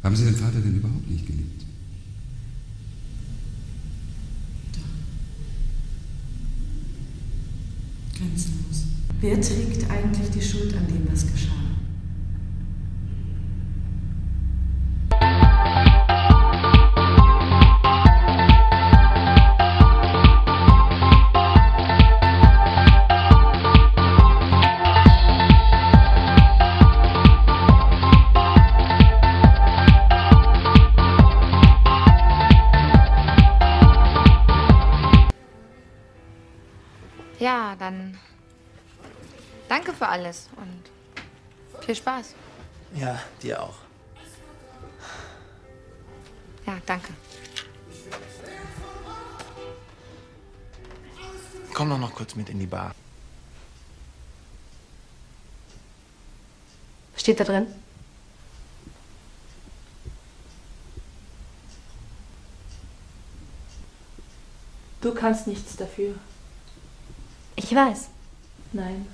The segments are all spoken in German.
Haben Sie Ihren Vater denn überhaupt nicht geliebt? Doch. Grenzenlos. Wer trägt eigentlich die Schuld an dem, was geschah? Ja, dann danke für alles und viel Spaß. Ja, dir auch. Ja, danke. Komm doch noch kurz mit in die Bar. Was steht da drin? Du kannst nichts dafür. Ich weiß. Nein.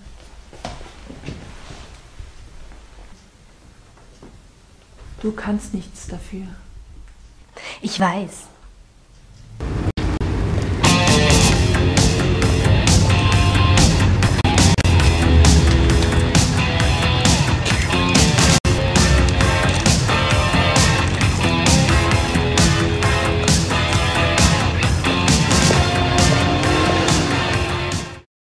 Du kannst nichts dafür. Ich weiß.